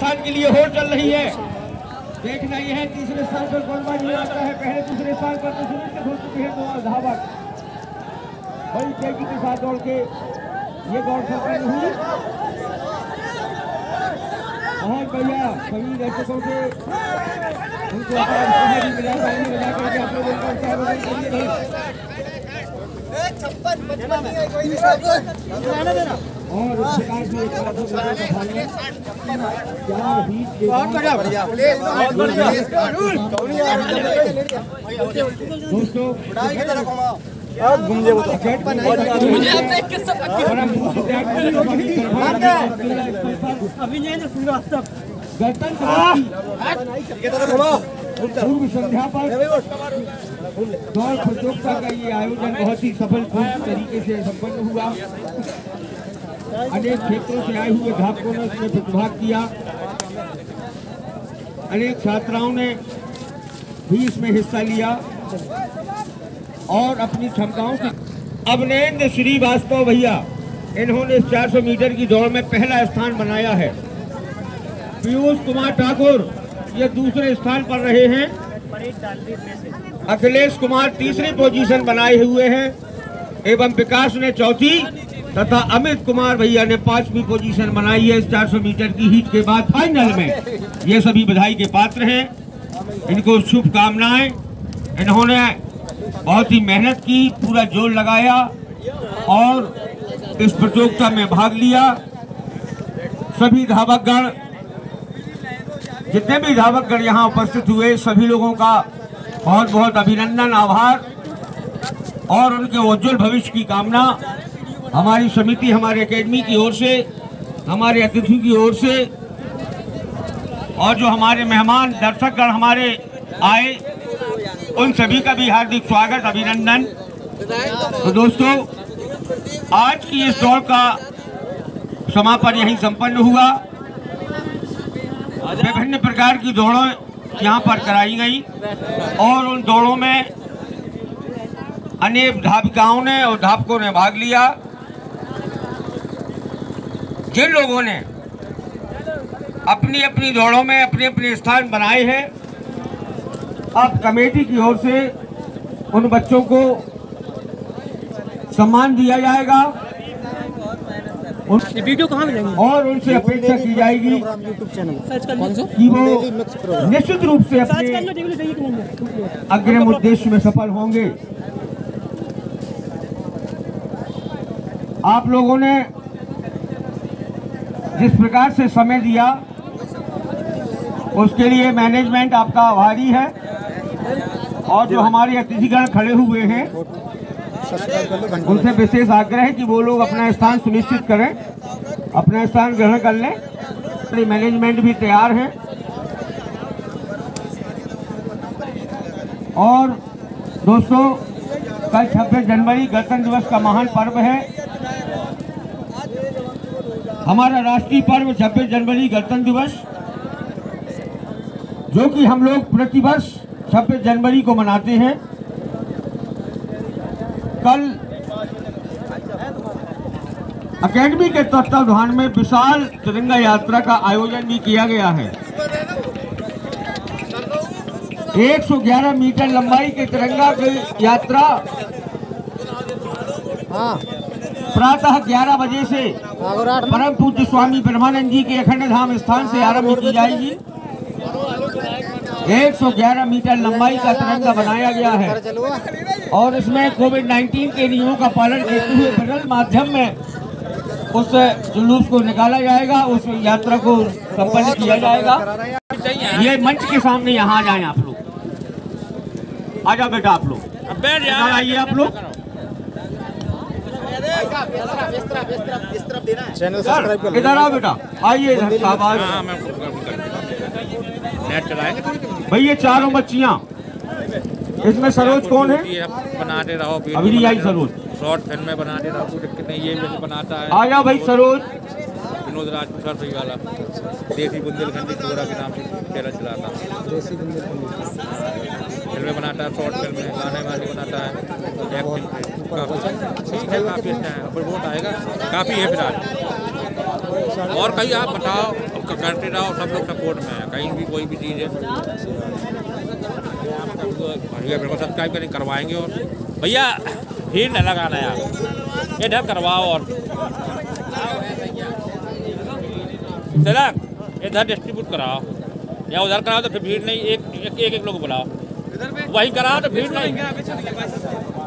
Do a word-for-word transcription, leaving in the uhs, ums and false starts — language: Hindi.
स्थान के लिए होड़ चल रही है। देखना यह है तीसरे स्थान पर कौन बाजी आता है। पहले दूसरे स्थान पर तो सुनिश्चित हो चुके हैं दो धावक। बड़ी तेजी के साथ दौड़ के ये दौड़ संपन्न हुई। बहुत बढ़िया सभी दर्शकों से उनको मिला मिला करके आप लोगों का और दोस्तों पूर्व संध्या पर दौड़ प्रतियोगिता का ये आयोजन बहुत ही सफल तरीके से संपन्न हुआ। अनेक क्षेत्रों से आए हुए धावकों ने इसमें प्रतिभाग किया। अनेक छात्राओं ने भी इसमें हिस्सा लिया और अपनी क्षमताओं की। अभिनंदन श्रीवास्तव भैया, इन्होंने चार सौ मीटर की दौड़ में पहला स्थान बनाया है। पीयूष कुमार ठाकुर ये दूसरे स्थान पर रहे हैं। अखिलेश कुमार तीसरी पोजीशन बनाए हुए हैं एवं विकास ने चौथी तथा अमित कुमार भैया ने पांचवी पोजीशन बनाई है इस चार सौ मीटर की हीट के बाद फाइनल में। ये सभी बधाई के पात्र हैं, इनको शुभकामनाएं। इन्होंने बहुत ही मेहनत की, पूरा जोर लगाया और इस प्रतियोगिता में भाग लिया। सभी धावकगण, जितने भी धावकगण यहाँ उपस्थित हुए, सभी लोगों का बहुत बहुत अभिनंदन, आभार और उनके उज्जवल भविष्य की कामना। हमारी समिति, हमारे एकेडमी की ओर से, हमारे अतिथि की ओर से और जो हमारे मेहमान दर्शकगण हमारे आए, उन सभी का भी हार्दिक स्वागत, अभिनंदन। तो दोस्तों, आज की इस दौड़ का समापन यहीं संपन्न हुआ। विभिन्न प्रकार की दौड़ों यहाँ पर कराई गई और उन दौड़ों में अनेक धाविकाओं ने और धावकों ने भाग लिया। जिन लोगों ने अपनी अपनी दौड़ों में अपने अपने स्थान बनाए हैं, अब कमेटी की ओर से उन बच्चों को सम्मान दिया जाएगा वीडियो कहाँ मिलेंगे और उनसे अपेक्षा की जाएगी कि वो निश्चित रूप से अपने अग्रिम उद्देश्य में सफल होंगे। आप लोगों ने जिस प्रकार से समय दिया उसके लिए मैनेजमेंट आपका आभारी है और जो हमारे अतिथिगण खड़े हुए हैं उनसे विशेष आग्रह है कि वो लोग अपना स्थान सुनिश्चित करें, अपना स्थान ग्रहण कर लें। मैनेजमेंट भी तैयार है और दोस्तों, कल छब्बीस जनवरी गणतंत्र दिवस का महान पर्व है। हमारा राष्ट्रीय पर्व छब्बीस जनवरी गणतंत्र दिवस, जो कि हम लोग प्रतिवर्ष छब्बीस जनवरी को मनाते हैं। कल अकेडमी के तत्वावधान में विशाल तिरंगा यात्रा का आयोजन भी किया गया है। एक सौ ग्यारह मीटर लंबाई के तिरंगा की यात्रा प्रातः ग्यारह बजे से परम पूज्य स्वामी ब्रह्मानंद जी के अखंड धाम स्थान से आरंभ की जाएगी। एक सौ ग्यारह मीटर लंबाई का तिरंगा बनाया गया है और इसमें कोविड नाइन्टीन के नियमों का पालन करते हुए सरल माध्यम में उस जुलूस को निकाला जाएगा, उस यात्रा को संपन्न किया जाएगा। ये मंच के सामने यहाँ आ जाएं आप लोग, आ जाओ बेटा आप लोग, आइए आप लोग। चैनल सब्सक्राइब कर, इधर आओ बेटा, आइए भाई। ये चारों बच्चियाँ, इसमें सरोज कौन है? बनाते रहो, अभी नहीं आई सरोज, शॉर्ट फिल्म में बनाते रहो, कितने ये भी बनाता है। आ जाओ भाई सरोज। विनोद राजपूत सर सही वाला देसी बुंदेलखंडी चोरा के नाम से चैनल चलाता है। देसी बुंदेलखंडी फिल्में बनाता है, शॉर्ट फिल्म में गाने वाने बनाता है, एक्टिंग ठीक है, काफ़ी अच्छा है। अब वोट आएगा, काफ़ी है फिलहाल। और कहीं आप बताओ करते रहो, सब लोग सपोर्ट में है, कहीं भी कोई भी चीज़ है भैया बिल्कुल सब्सक्राइब करें, करवाएंगे। और भैया भीड़ न लगाना यार, इधर करवाओ और तिलक इधर डिस्ट्रीब्यूट कराओ, या उधर कराओ तो फिर भीड़ नहीं, एक एक एक, एक लोग बुलाओ, वहीं कराओ तो भीड़ नहीं।